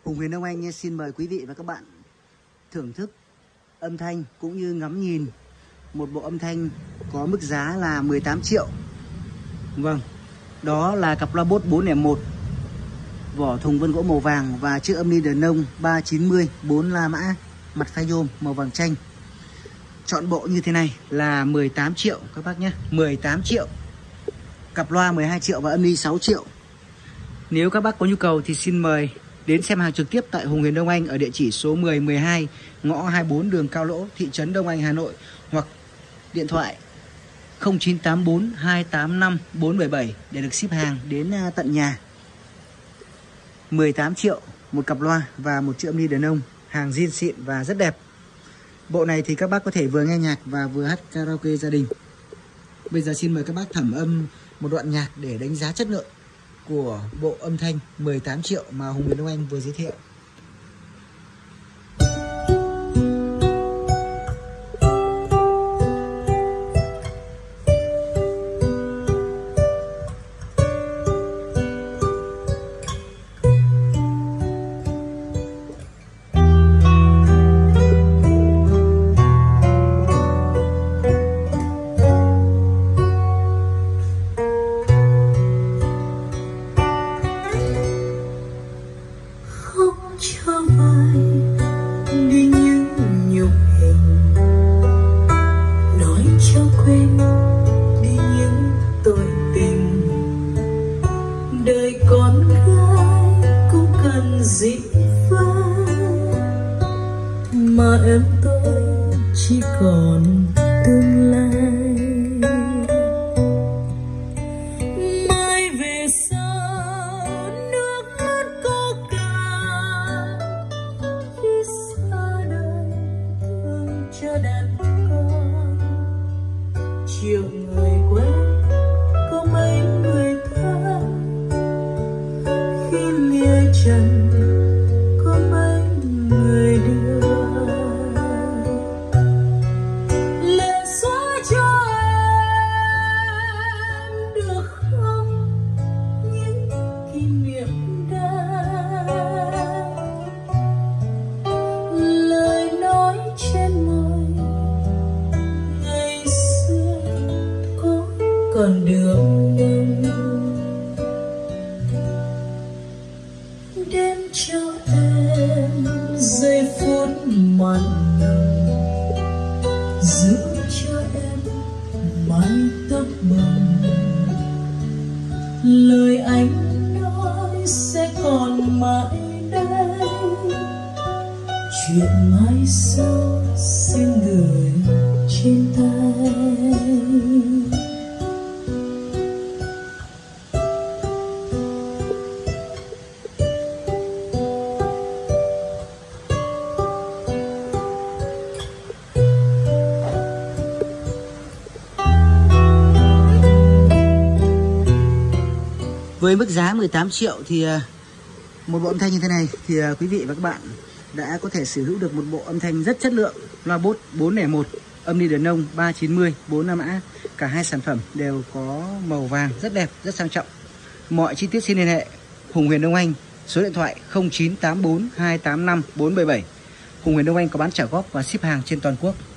Hùng Huyền Đông Anh xin mời quý vị và các bạn thưởng thức âm thanh cũng như ngắm nhìn một bộ âm thanh có mức giá là 18 triệu. Vâng, đó là cặp loa Bose 401, vỏ thùng vân gỗ màu vàng và chiếc âm ly Denon 390 4 la mã, mặt pha nhôm màu vàng chanh. Chọn bộ như thế này là 18 triệu các bác nhé, 18 triệu. Cặp loa 12 triệu và âm ly 6 triệu. Nếu các bác có nhu cầu thì xin mời đến xem hàng trực tiếp tại Hùng Huyền Đông Anh ở địa chỉ số 1012 ngõ 24 đường Cao Lỗ, thị trấn Đông Anh, Hà Nội, hoặc điện thoại 0984 285 477 để được ship hàng đến tận nhà. 18 triệu một cặp loa và một chiếc âm ly Denon, hàng zin xịn và rất đẹp. Bộ này thì các bác có thể vừa nghe nhạc và vừa hát karaoke gia đình. Bây giờ xin mời các bác thẩm âm một đoạn nhạc để đánh giá chất lượng của bộ âm thanh 18 triệu mà Hùng Huyền Đông Anh vừa giới thiệu. Cho vai đi những nhục hình, nói cho quên đi những tội tình. Đời con gái cũng cần dĩ vãng, mà em tôi chỉ còn tương lai. Đàn con chiều người quen có mấy người thân, khi lìa trần có mấy người đưa lệ xóa cho em được không những kỷ niệm đáng. Lời nói trên môi còn đường đem cho em giây phút mặn nồng, giữ cho em mái tóc bồng. Lời anh nói sẽ còn mãi đây, chuyện mai sau xin gửi trên tay. Với mức giá 18 triệu thì một bộ âm thanh như thế này thì quý vị và các bạn đã có thể sở hữu được một bộ âm thanh rất chất lượng. Loa Bose 401, âm ly Denon 390 4 la mã. Cả hai sản phẩm đều có màu vàng rất đẹp, rất sang trọng. Mọi chi tiết xin liên hệ Hùng Huyền Đông Anh, số điện thoại 0984 285 477. Hùng Huyền Đông Anh có bán trả góp và ship hàng trên toàn quốc.